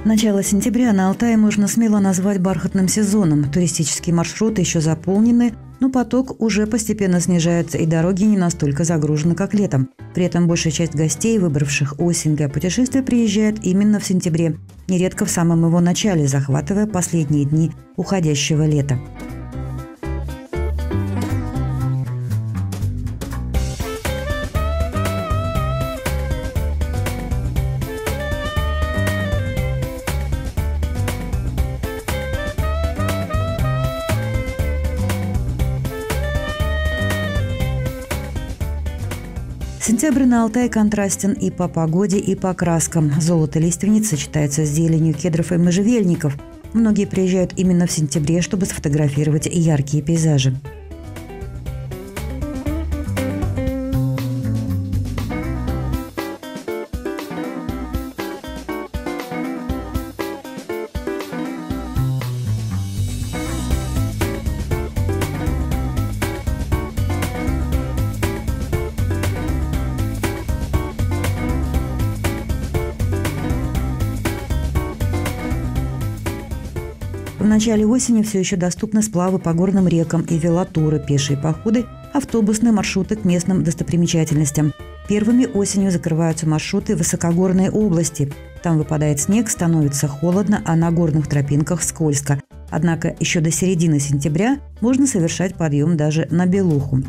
Начало сентября на Алтае можно смело назвать бархатным сезоном. Туристические маршруты еще заполнены, но поток уже постепенно снижается, и дороги не настолько загружены, как летом. При этом большая часть гостей, выбравших осень для путешествия, приезжает именно в сентябре, нередко в самом его начале, захватывая последние дни уходящего лета. Сентябрь на Алтае контрастен и по погоде, и по краскам. Золото лиственниц сочетается с зеленью кедров и можжевельников. Многие приезжают именно в сентябре, чтобы сфотографировать яркие пейзажи. В начале осени все еще доступны сплавы по горным рекам и велотуры, пешие походы, автобусные маршруты к местным достопримечательностям. Первыми осенью закрываются маршруты в высокогорные области. Там выпадает снег, становится холодно, а на горных тропинках скользко. Однако еще до середины сентября можно совершать подъем даже на Белуху.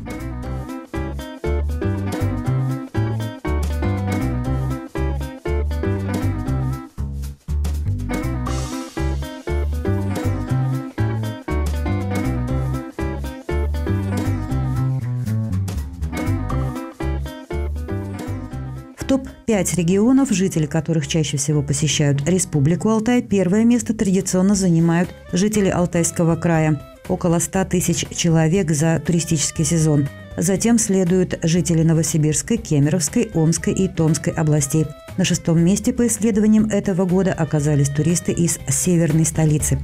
Топ-5 регионов, жители которых чаще всего посещают Республику Алтай, первое место традиционно занимают жители Алтайского края – около 100 тысяч человек за туристический сезон. Затем следуют жители Новосибирской, Кемеровской, Омской и Томской областей. На 6-м месте по исследованиям этого года оказались туристы из северной столицы.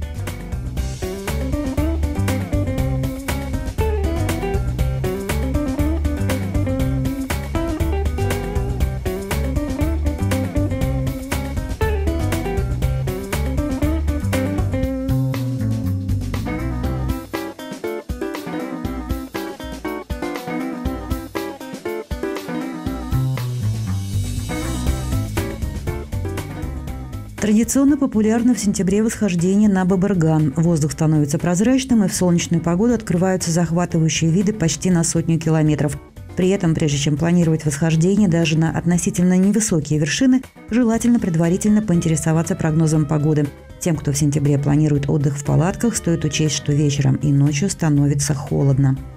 Традиционно популярно в сентябре восхождение на Бабырган. Воздух становится прозрачным, и в солнечную погоду открываются захватывающие виды почти на 100 километров. При этом, прежде чем планировать восхождение даже на относительно невысокие вершины, желательно предварительно поинтересоваться прогнозом погоды. Тем, кто в сентябре планирует отдых в палатках, стоит учесть, что вечером и ночью становится холодно.